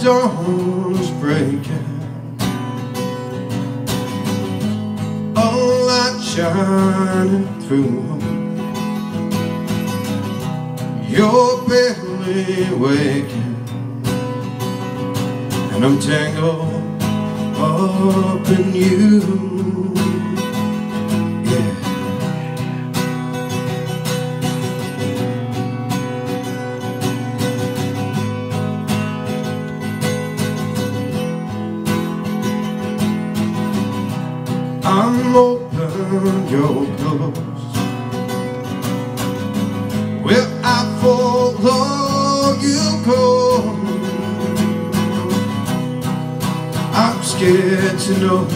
dawn's breaking, a light shining through. You're barely waking, and I'm tangled up in you. I'm open, you're closed. Well, I follow you go. I'm scared to know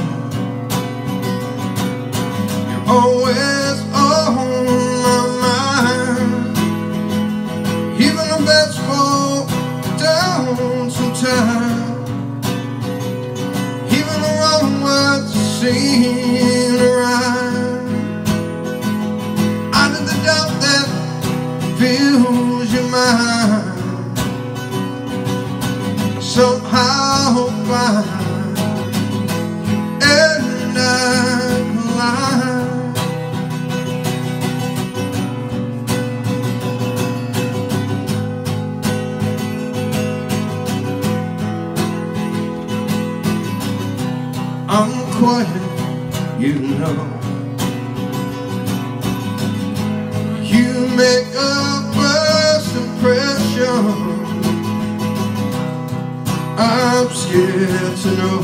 you're always on my mind. Even the best fall down sometimes. Even the wrong words seem to rhyme. Out of the doubt that fills your mind, somehow find and I collide. I'm quiet, you know. You make a first impression. I'm scared to know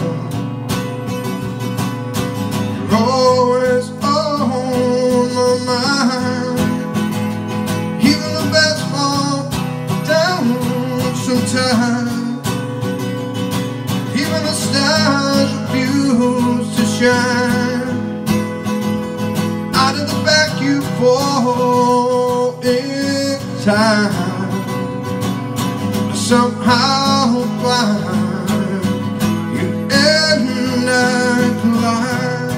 you're always on my mind. Even the best fall down sometimes. Even the stars refuse to shine. Out of the back you fall in time. Somehow find you and I collide.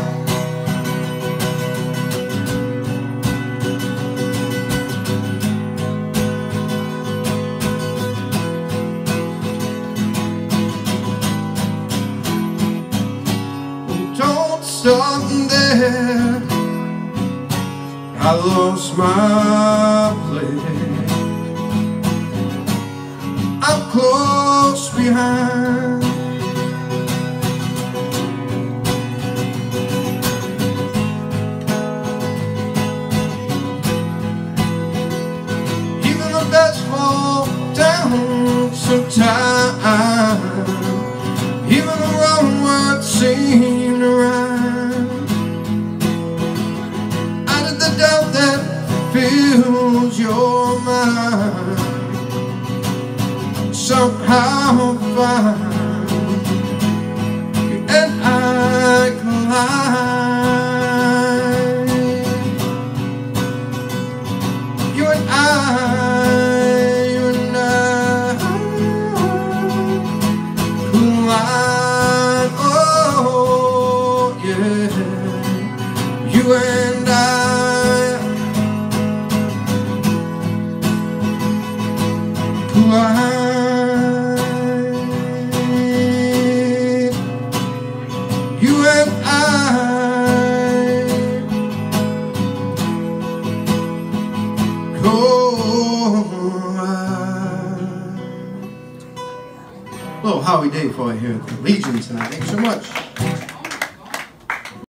Don't stop there, I lost my place. I'm close behind. Even the best fall down sometimes. Even the wrong words seem to rhyme. Out of the doubt that fills your mind, somehow find you and I collide. You and I collide. Oh yeah, you and I collide. You and I collide. Little Howie Day for you here at the Legion tonight. Thanks so much.